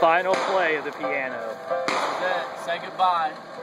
Final play of the piano. That's it. Say goodbye.